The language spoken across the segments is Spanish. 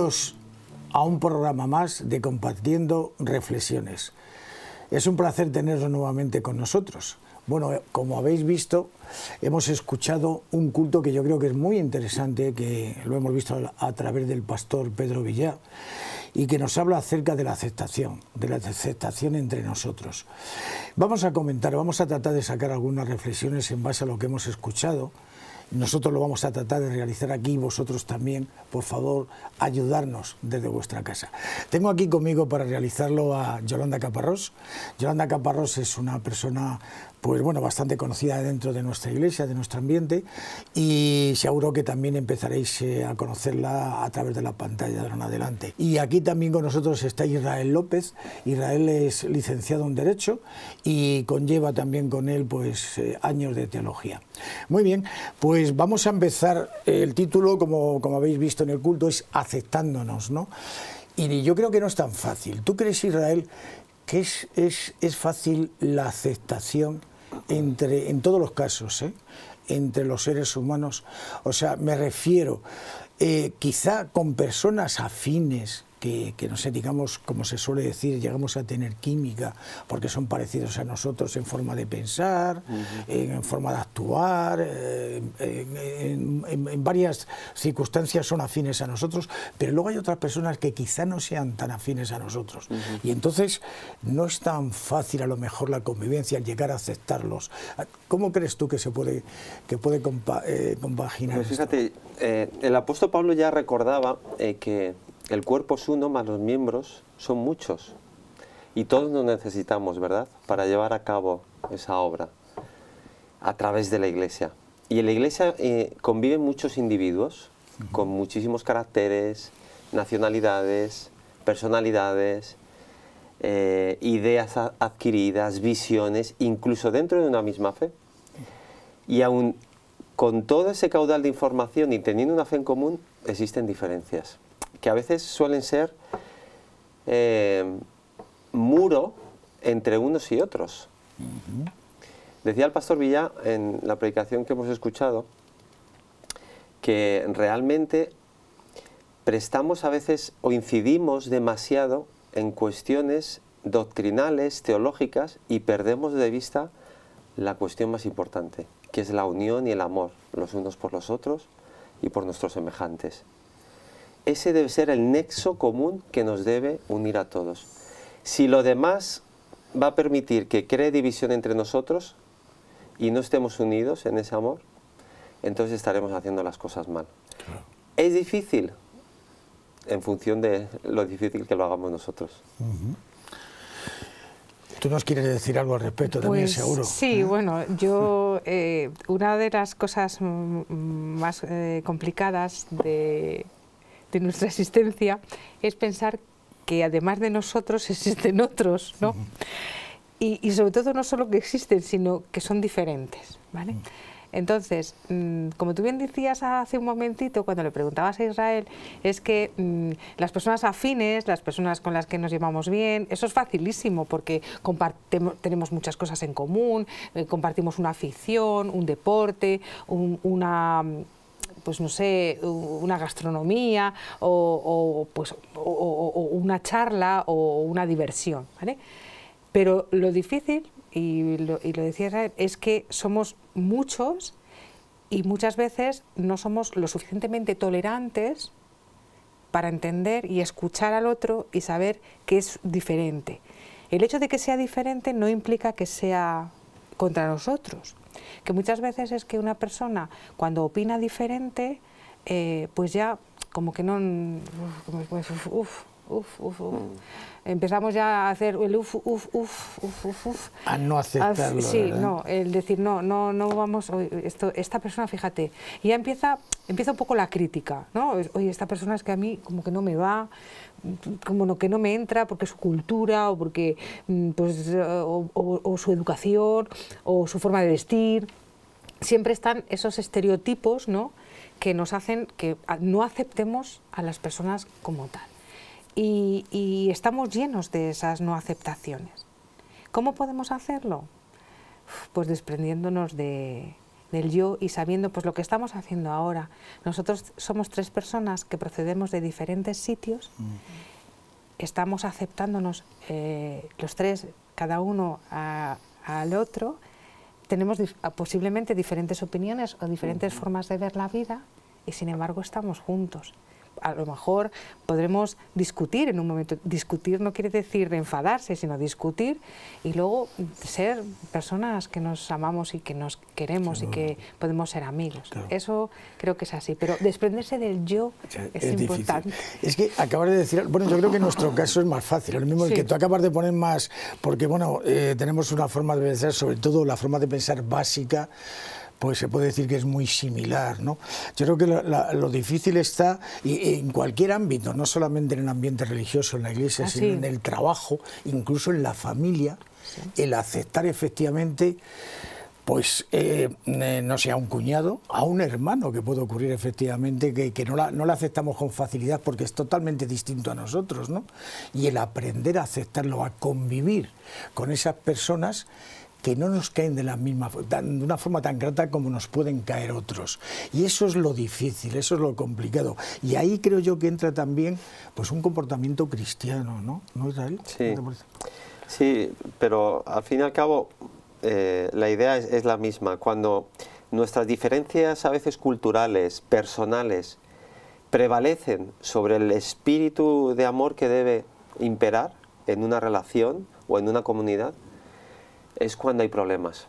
Bienvenidos a un programa más de Compartiendo Reflexiones. Es un placer teneros nuevamente con nosotros. Bueno, como habéis visto, hemos escuchado un culto que yo creo que es muy interesante, que lo hemos visto a través del pastor Pedro Villar, y que nos habla acerca de la aceptación entre nosotros. Vamos a comentar, vamos a tratar de sacar algunas reflexiones en base a lo que hemos escuchado. Nosotros lo vamos a tratar de realizar aquí, vosotros también, por favor, ayudarnos desde vuestra casa. Tengo aquí conmigo para realizarlo a Yolanda Caparrós. Yolanda Caparrós es una persona, pues bueno, bastante conocida dentro de nuestra iglesia, de nuestro ambiente, y seguro que también empezaréis a conocerla a través de la pantalla de ahora en adelante. Y aquí también con nosotros está Israel López. Israel es licenciado en Derecho y conlleva también con él pues años de teología. Muy bien, pues vamos a empezar. El título, como habéis visto en el culto, es Aceptándonos, ¿no? Y yo creo que no es tan fácil. ¿Tú crees, Israel, que es fácil la aceptación en todos los casos, entre los seres humanos? O sea, me refiero, quizá con personas afines, que no sé, digamos, como se suele decir, llegamos a tener química porque son parecidos a nosotros en forma de pensar, en forma de actuar, en varias circunstancias son afines a nosotros, pero luego hay otras personas que quizá no sean tan afines a nosotros. Y entonces no es tan fácil a lo mejor la convivencia, el llegar a aceptarlos. ¿Cómo crees tú que se puede compaginar pues esto? fíjate, el apóstol Pablo ya recordaba que el cuerpo es uno, más los miembros son muchos. Y todos nos necesitamos, ¿verdad?, para llevar a cabo esa obra a través de la iglesia. Y en la iglesia conviven muchos individuos con muchísimos caracteres, nacionalidades, personalidades, ideas adquiridas, visiones, incluso dentro de una misma fe. Y aún con todo ese caudal de información y teniendo una fe en común, existen diferencias, que a veces suelen ser muro entre unos y otros. Decía el pastor Villa en la predicación que hemos escuchado que realmente prestamos a veces o incidimos demasiado en cuestiones doctrinales, teológicas, y perdemos de vista la cuestión más importante, que es la unión y el amor los unos por los otros y por nuestros semejantes. Ese debe ser el nexo común que nos debe unir a todos. Si lo demás va a permitir que cree división entre nosotros y no estemos unidos en ese amor, entonces estaremos haciendo las cosas mal. Claro. Es difícil en función de lo difícil que lo hagamos nosotros. Tú nos quieres decir algo al respecto también, seguro. Sí, bueno, yo una de las cosas más complicadas de nuestra existencia es pensar que además de nosotros existen otros, ¿no? Y sobre todo no solo que existen, sino que son diferentes, ¿vale? Entonces, como tú bien decías hace un momentito, cuando le preguntabas a Israel, es que las personas afines, las personas con las que nos llevamos bien, eso es facilísimo porque tenemos muchas cosas en común, compartimos una afición, un deporte, pues no sé, una gastronomía o una charla o una diversión, ¿vale? Pero lo difícil, y lo decía Israel, es que somos muchos y muchas veces no somos lo suficientemente tolerantes para entender y escuchar al otro y saber que es diferente. El hecho de que sea diferente no implica que sea contra nosotros, que muchas veces es que una persona cuando opina diferente, pues ya como que no... empezamos ya a hacer el a no aceptarlo, sí, ¿verdad? no, el decir no vamos, esta persona, fíjate, y ya empieza un poco la crítica, ¿no? Oye, esta persona es que a mí como que no me va, como que no me entra porque su cultura o porque pues, o su educación o su forma de vestir. Siempre están esos estereotipos, ¿no?, que nos hacen que no aceptemos a las personas como tal. Y estamos llenos de esas no aceptaciones. ¿Cómo podemos hacerlo? Pues desprendiéndonos de del yo y sabiendo pues lo que estamos haciendo ahora. Nosotros somos 3 personas que procedemos de diferentes sitios, estamos aceptándonos los 3, cada uno al otro, tenemos posiblemente diferentes opiniones o diferentes formas de ver la vida y sin embargo estamos juntos. A lo mejor podremos discutir en un momento. Discutir no quiere decir enfadarse, sino discutir y luego ser personas que nos amamos y que nos queremos y que podemos ser amigos. Claro. Eso creo que es así, pero desprenderse del yo es importante. Difícil. Es que acabas de decir, bueno, yo creo que en nuestro caso es más fácil, lo mismo que tú acabas de poner más, porque bueno, tenemos una forma de pensar, sobre todo la forma de pensar básica, pues se puede decir que es muy similar, ¿no? Yo creo que lo difícil está y en cualquier ámbito, no solamente en el ambiente religioso, en la iglesia, sino en el trabajo, incluso en la familia, el aceptar efectivamente, pues, no sé, a un cuñado, a un hermano, que puede ocurrir efectivamente, que no la aceptamos con facilidad porque es totalmente distinto a nosotros, ¿no? Y el aprender a aceptarlo, a convivir con esas personas que no nos caen de una forma tan grata como nos pueden caer otros. Y eso es lo difícil, eso es lo complicado. Y ahí creo yo que entra también pues un comportamiento cristiano, ¿no? ¿No, Israel? Sí, sí, pero al fin y al cabo la idea es la misma. Cuando nuestras diferencias a veces culturales, personales, prevalecen sobre el espíritu de amor que debe imperar en una relación o en una comunidad, es cuando hay problemas.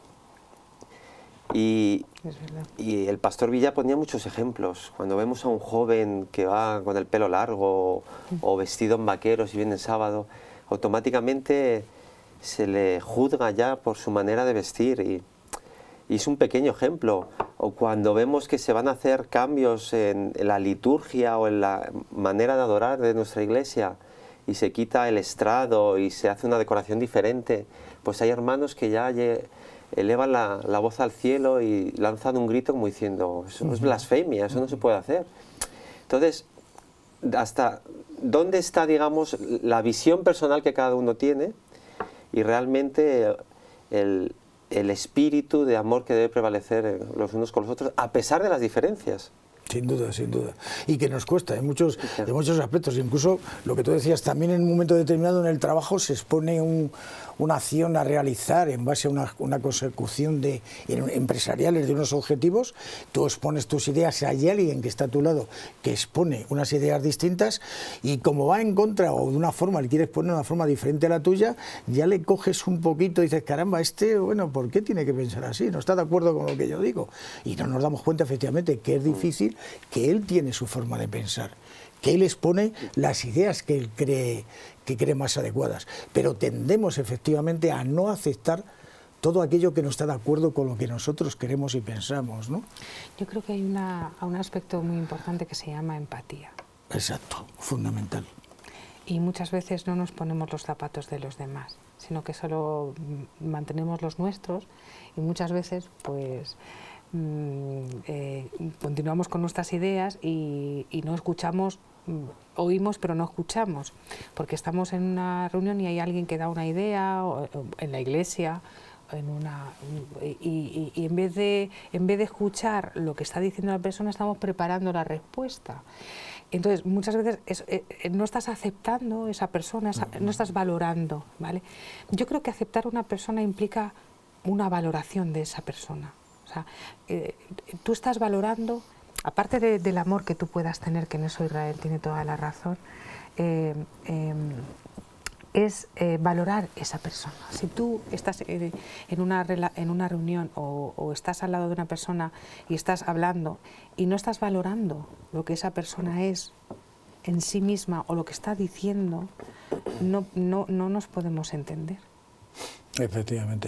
Y el pastor Villa ponía muchos ejemplos. Cuando vemos a un joven que va con el pelo largo o vestido en vaqueros y viene el sábado, automáticamente se le juzga ya por su manera de vestir y es un pequeño ejemplo. O cuando vemos que se van a hacer cambios en la liturgia o en la manera de adorar de nuestra iglesia y se quita el estrado y se hace una decoración diferente, pues hay hermanos que ya elevan la voz al cielo y lanzan un grito como diciendo, eso es blasfemia, eso no se puede hacer. Entonces, ¿hasta dónde está, digamos, la visión personal que cada uno tiene y realmente el espíritu de amor que debe prevalecer los unos con los otros, a pesar de las diferencias? Sin duda, sin duda. Y que nos cuesta en muchos aspectos. Incluso lo que tú decías, también en un momento determinado en el trabajo se expone una acción a realizar en base a una consecución empresariales de unos objetivos. Tú expones tus ideas, hay alguien que está a tu lado que expone unas ideas distintas y como va en contra o de una forma, le quieres poner una forma diferente a la tuya, ya le coges un poquito y dices, caramba, bueno, ¿por qué tiene que pensar así? No está de acuerdo con lo que yo digo. Y no nos damos cuenta efectivamente que es difícil, que él tiene su forma de pensar, que él expone las ideas que él cree más adecuadas, pero tendemos efectivamente a no aceptar todo aquello que no está de acuerdo con lo que nosotros queremos y pensamos, ¿no? Yo creo que hay un aspecto muy importante que se llama empatía. Exacto, fundamental. Y muchas veces no nos ponemos los zapatos de los demás, sino que solo mantenemos los nuestros y muchas veces pues continuamos con nuestras ideas y no escuchamos, oímos pero no escuchamos, porque estamos en una reunión y hay alguien que da una idea, o en la iglesia, y en vez de escuchar lo que está diciendo la persona, estamos preparando la respuesta. Entonces, muchas veces no estás aceptando esa persona, no estás valorando, ¿vale? Yo creo que aceptar a una persona implica una valoración de esa persona. O sea, tú estás valorando, aparte del amor que tú puedas tener, que en eso Israel tiene toda la razón, es valorar esa persona. Si tú estás en una reunión o estás al lado de una persona y estás hablando y no estás valorando lo que esa persona es en sí misma o lo que está diciendo, no nos podemos entender. Efectivamente.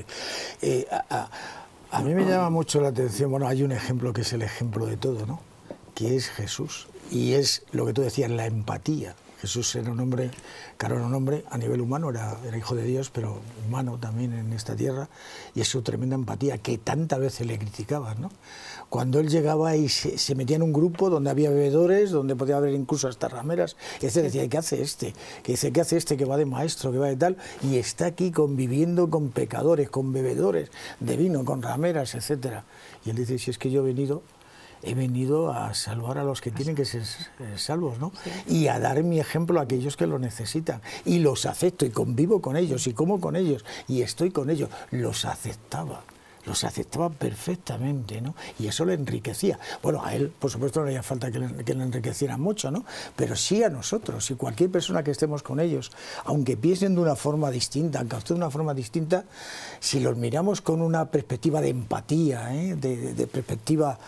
A mí me llama mucho la atención, bueno, hay un ejemplo que es el ejemplo de todo, ¿no? Que es Jesús, y es lo que tú decías, la empatía. Jesús era un hombre, claro, era un hombre a nivel humano, era hijo de Dios, pero humano también en esta tierra, y es su tremenda empatía, que tantas veces le criticaban, ¿no? Cuando él llegaba y se metía en un grupo donde había bebedores, donde podía haber incluso hasta rameras, y este decía, ¿qué hace este? Que dice, ¿qué hace este que va de maestro, que va de tal? Y está aquí conviviendo con pecadores, con bebedores de vino, con rameras, etcétera. Y él dice, si es que yo he venido a salvar a los que tienen que ser salvos, ¿no? Sí. Y a dar mi ejemplo a aquellos que lo necesitan. Y los acepto y convivo con ellos y como con ellos y estoy con ellos. Los aceptaba perfectamente, ¿no? Y eso le enriquecía. Bueno, a él, por supuesto, no haría falta que le enriqueciera mucho, ¿no? Pero sí a nosotros y cualquier persona que estemos con ellos, aunque piensen de una forma distinta, aunque actúen de una forma distinta, si los miramos con una perspectiva de empatía, de perspectiva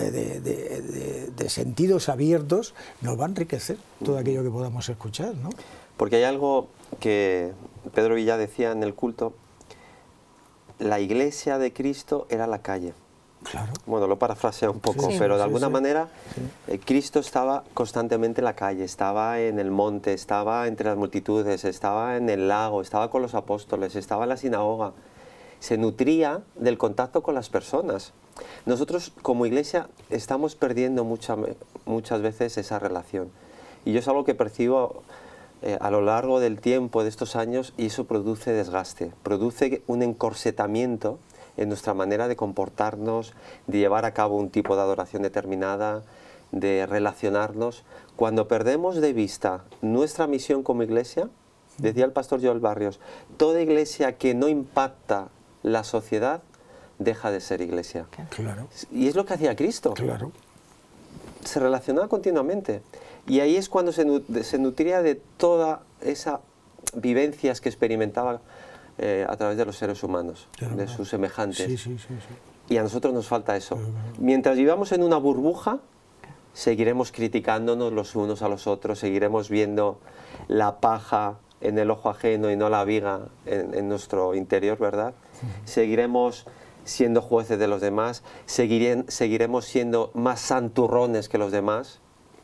de sentidos abiertos, nos va a enriquecer todo aquello que podamos escuchar, ¿no? Porque hay algo que Pedro Villar decía en el culto: la iglesia de Cristo era la calle. Claro. Bueno, lo parafraseo un poco, sí, pero de alguna manera Cristo estaba constantemente en la calle, estaba en el monte, estaba entre las multitudes, estaba en el lago, estaba con los apóstoles, estaba en la sinagoga. Se nutría del contacto con las personas. Nosotros como iglesia estamos perdiendo muchas veces esa relación. Y yo es algo que percibo a lo largo del tiempo de estos años, y eso produce desgaste, produce un encorsetamiento en nuestra manera de comportarnos, de llevar a cabo un tipo de adoración determinada, de relacionarnos. Cuando perdemos de vista nuestra misión como iglesia, decía el pastor Joel Barrios, toda iglesia que no impacta la sociedad deja de ser iglesia. Claro. Y es lo que hacía Cristo. Claro. Se relacionaba continuamente. Y ahí es cuando se nutría de todas esas vivencias que experimentaba a través de los seres humanos, de sus semejantes. Sí. Y a nosotros nos falta eso. Mientras vivamos en una burbuja, seguiremos criticándonos los unos a los otros, seguiremos viendo la paja en el ojo ajeno y no la viga en nuestro interior, ¿verdad? Seguiremos siendo jueces de los demás, seguiremos siendo más santurrones que los demás.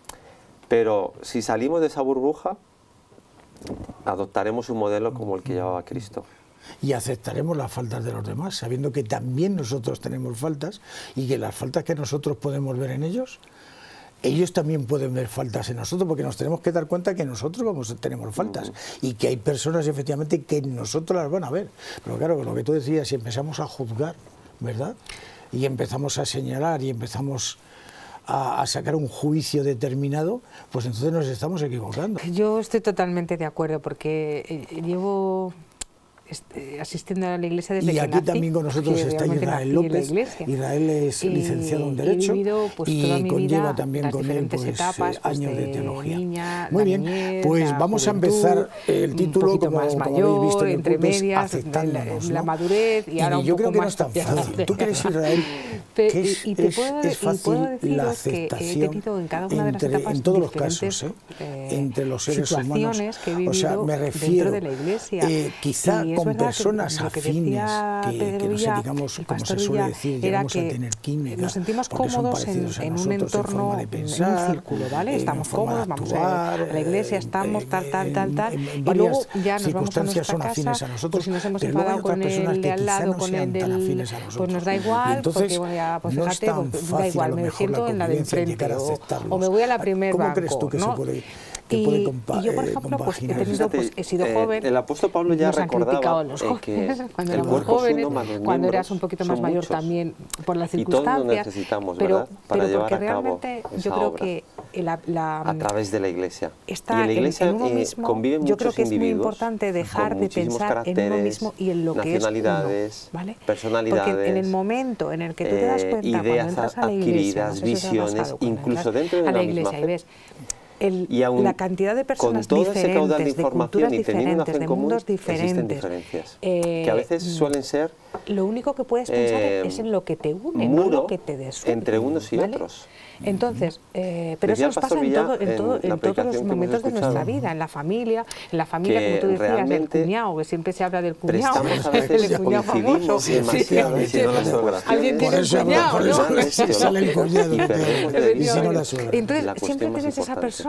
Pero si salimos de esa burbuja, adoptaremos un modelo como el que llevaba Cristo. Y aceptaremos las faltas de los demás, sabiendo que también nosotros tenemos faltas y que las faltas que nosotros podemos ver en ellos, ellos también pueden ver faltas en nosotros, porque nos tenemos que dar cuenta que nosotros tenemos faltas y que hay personas efectivamente que nosotros las van a ver. Pero claro, lo que tú decías, si empezamos a juzgar, ¿verdad? Y empezamos a señalar y empezamos a sacar un juicio determinado, pues entonces nos estamos equivocando. Yo estoy totalmente de acuerdo, porque llevo asistiendo a la iglesia desde que nací. Y aquí también con nosotros está Israel López. Israel es licenciado en Derecho y conlleva también con él años de teología. Niña, muy bien, niñez, pues vamos a empezar el título, como habéis visto en el entre culto, medias, aceptándonos, ¿no? la madurez y ahora yo un creo poco que no más es tan fácil. Tú crees, Israel, que es fácil la aceptación en todos los casos, entre los seres humanos. O sea, me refiero, quizá con personas afines, que no sé, digamos, como se suele decir, llegamos a tener química, nos sentimos porque son cómodos parecidos a en un nosotros, entorno, de pensar, en un círculo, ¿vale? Estamos cómodos, vamos a la iglesia, estamos tal, y luego ya nos vamos a nuestra casa, pues si nos hemos enfadado con el de al lado, con el del, pues nos da igual, porque bueno, pues fíjate, pues da igual, me siento en la de enfrente, o me voy a la primer banco, ¿cómo crees tú que se puede? Y yo, por ejemplo, pues he sido joven. El apóstol Pablo ya recordaba que cuando éramos jóvenes, cuando eras un poquito más mayor también, por las circunstancias. Y todos necesitamos, pero para llevar porque a cabo realmente esa yo creo obra, que a través de la iglesia. Está y en la iglesia en uno mismo, conviven yo creo muchos que es muy individuos importante dejar con de muchísimos pensar en uno mismo y en lo que es nacionalidades, uno, ¿vale? personalidades, porque en el momento en el que tú te das cuenta, ideas cuando entras a la iglesia, adquiridas, visiones, incluso dentro de a la la iglesia misma y ves y aún la cantidad de personas con todo ese caudal de diferentes, de información culturas y teniendo una fe diferentes, de en común, mundos existen diferentes, diferencias que a veces suelen ser lo único que puedes pensar es en lo que te une, no lo que te desune, entre unos y ¿vale? otros. Entonces, pero eso nos pasa en todos los momentos de nuestra vida, en la familia, como tú decías, el cuñado, que siempre se habla del cuñado, el cuñado famoso. Alguien tiene un cuñado, ¿no? Sale el cuñado y si no la suegra. Entonces, siempre tienes esa persona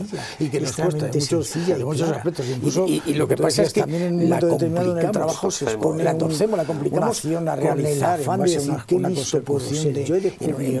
sencilla, y que nos cuesta en muchos, sencilla y muchos clara. aspectos. Incluso Y lo que pasa es que también en un la momento determinado en el complicamos, trabajo se expone la torcemos, la complicamos una acción a con el realizar en afán de base a decir una qué listo puedo consecución ser yo, y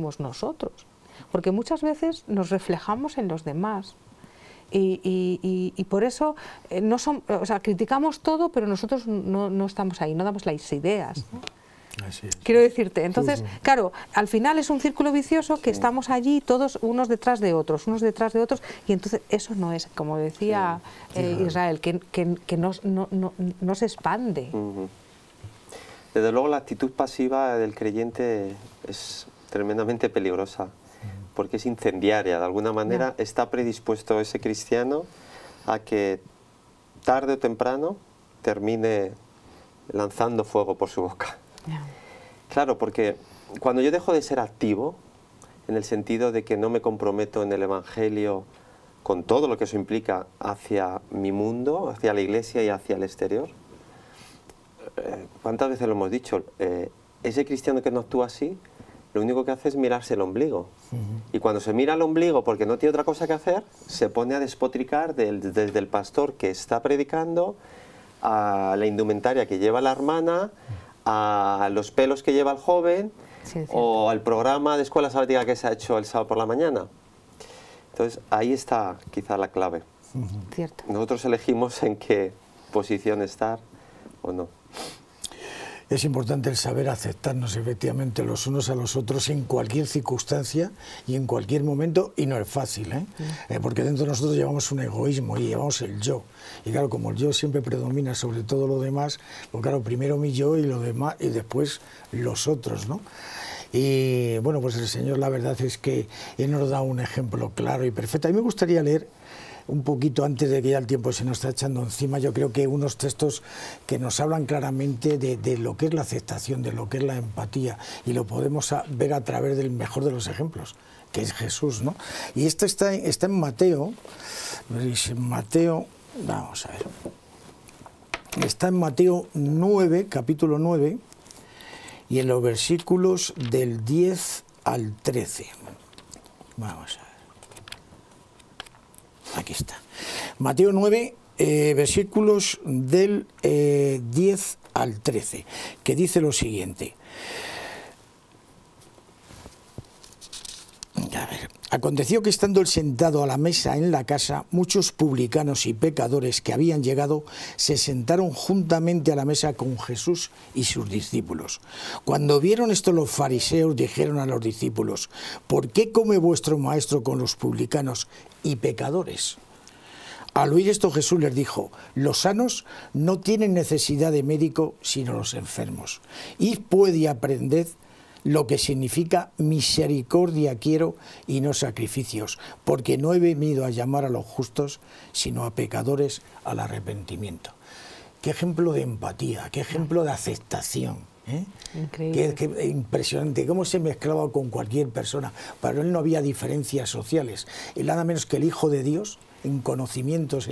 somos nosotros. Porque muchas veces nos reflejamos en los demás Y por eso no son, o sea, criticamos todo, pero nosotros no estamos ahí, no damos las ideas, ¿no? Así es. Quiero decirte, entonces, claro, al final es un círculo vicioso que estamos allí todos unos detrás de otros, y entonces eso no es, como decía Israel, que no se expande. Desde luego la actitud pasiva del creyente es tremendamente peligrosa, porque es incendiaria, de alguna manera está predispuesto ese cristiano a que tarde o temprano termine lanzando fuego por su boca. Claro, porque cuando yo dejo de ser activo, en el sentido de que no me comprometo en el Evangelio con todo lo que eso implica hacia mi mundo, hacia la Iglesia y hacia el exterior, ¿cuántas veces lo hemos dicho? Ese cristiano que no actúa así, lo único que hace es mirarse el ombligo. Y cuando se mira el ombligo porque no tiene otra cosa que hacer, se pone a despotricar desde el pastor que está predicando, a la indumentaria que lleva la hermana, a los pelos que lleva el joven, o al programa de escuela sabática que se ha hecho el sábado por la mañana. Entonces ahí está quizá la clave. Cierto. Nosotros elegimos en qué posición estar o no. Es importante el saber aceptarnos efectivamente los unos a los otros en cualquier circunstancia y en cualquier momento, y no es fácil, porque dentro de nosotros llevamos un egoísmo y llevamos el yo, y claro, como el yo siempre predomina sobre todo lo demás, pues claro, primero mi yo y lo demás, y después los otros, ¿no? Y bueno, pues el Señor, la verdad es que Él nos da un ejemplo claro y perfecto. A mí me gustaría leer un poquito, antes de que ya el tiempo se nos está echando encima, yo creo que unos textos que nos hablan claramente de lo que es la aceptación, de lo que es la empatía, y lo podemos ver a través del mejor de los ejemplos, que es Jesús, ¿no? Y esto está en Mateo, vamos a ver, está en Mateo 9, capítulo 9, y en los versículos del 10 al 13. Vamos a ver. Aquí está. Mateo 9, versículos del 10 al 13, que dice lo siguiente. A ver. Aconteció que estando él sentado a la mesa en la casa, muchos publicanos y pecadores que habían llegado se sentaron juntamente a la mesa con Jesús y sus discípulos. Cuando vieron esto los fariseos dijeron a los discípulos: ¿por qué come vuestro maestro con los publicanos y pecadores? Al oír esto Jesús les dijo: los sanos no tienen necesidad de médico sino los enfermos. Id pues y aprended lo que significa misericordia quiero y no sacrificios, porque no he venido a llamar a los justos, sino a pecadores al arrepentimiento. Qué ejemplo de empatía, qué ejemplo de aceptación. Increíble. Qué impresionante, cómo se mezclaba con cualquier persona. Para él no había diferencias sociales. Y nada menos que el Hijo de Dios, en conocimientos,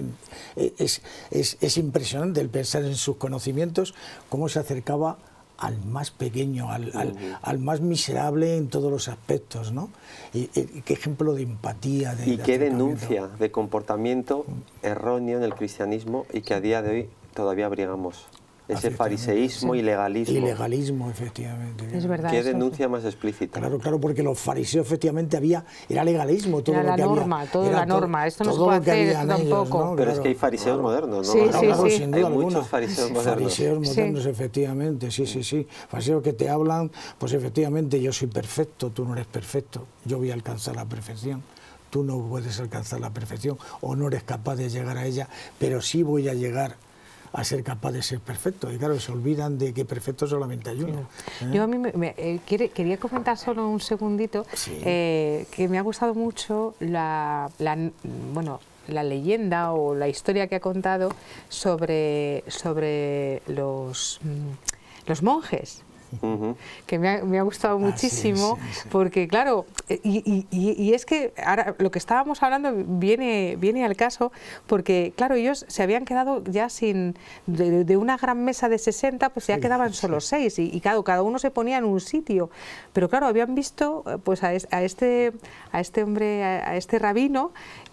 es impresionante el pensar en sus conocimientos, cómo se acercaba al más pequeño, al más miserable en todos los aspectos, ¿no? Y qué ejemplo de empatía. Y qué denuncia de comportamiento erróneo en el cristianismo y que a día de hoy todavía abrigamos. Ese fariseísmo y legalismo. Y legalismo, efectivamente. Es verdad. Qué denuncia más explícita. Claro, claro, porque los fariseos efectivamente era legalismo. Todo era lo que la norma, había, toda la norma. Esto no se puede hacer, esto tampoco. ¿no? Pero Claro, es que hay fariseos modernos, ¿no? Sí, claro, sí. sin duda hay alguna. muchos fariseos modernos. Fariseos modernos, efectivamente, sí. Fariseos que te hablan, pues efectivamente, yo soy perfecto, tú no eres perfecto, yo voy a alcanzar la perfección. Tú no puedes alcanzar la perfección o no eres capaz de llegar a ella, pero sí voy a llegar a ser capaz de ser perfecto. Y claro, se olvidan de que perfecto solamente hay uno. Yo a mí quería comentar solo un segundito, que me ha gustado mucho la leyenda o la historia que ha contado sobre los monjes. Que me ha gustado muchísimo, porque claro, y es que ahora lo que estábamos hablando viene al caso, porque claro, ellos se habían quedado ya de una gran mesa de 60, pues ya quedaban solo 6, y claro, cada uno se ponía en un sitio, pero claro, habían visto pues a este hombre, a este rabino,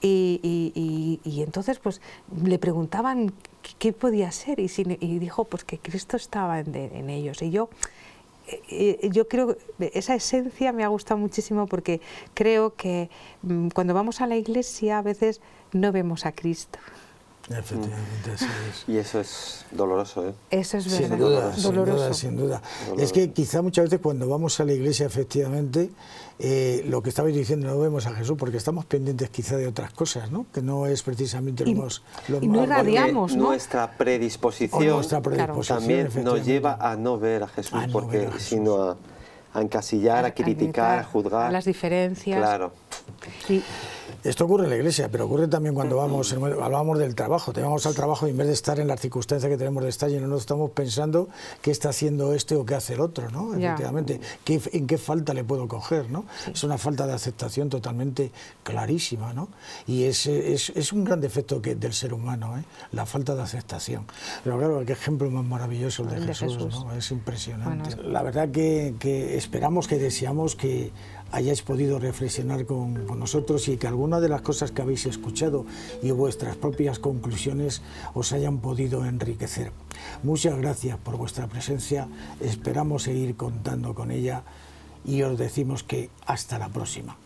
y entonces pues le preguntaban qué podía ser, y dijo pues que Cristo estaba en ellos. Y yo yo creo que esa esencia me ha gustado muchísimo, porque creo que cuando vamos a la iglesia a veces no vemos a Cristo. Efectivamente, así es. Y eso es doloroso, ¿eh? Eso es verdad, Sin duda, doloroso. sin duda. Es que quizá muchas veces cuando vamos a la iglesia, efectivamente, lo que estabais diciendo, no vemos a Jesús porque estamos pendientes quizá de otras cosas, ¿no? Que no es precisamente lo más... Y no irradiamos, ¿no? Nuestra predisposición, también nos lleva a no ver a Jesús, sino a encasillar, a criticar, a juzgar. A las diferencias. Claro. Y, esto ocurre en la iglesia, pero ocurre también cuando hablábamos del trabajo. Te vamos al trabajo y en vez de estar en las circunstancias que tenemos de estar, y no nos estamos pensando qué está haciendo este o qué hace el otro, ¿no? Efectivamente, en qué falta le puedo coger, ¿no? Sí. Es una falta de aceptación totalmente clarísima, ¿no? Y es un gran defecto del ser humano, ¿eh? La falta de aceptación. Pero claro, qué ejemplo más maravilloso el de Jesús, ¿no? Es impresionante. Bueno, la verdad que esperamos, que deseamos que hayáis podido reflexionar con nosotros y que algunas de las cosas que habéis escuchado y vuestras propias conclusiones os hayan podido enriquecer. Muchas gracias por vuestra presencia, esperamos seguir contando con ella y os decimos que hasta la próxima.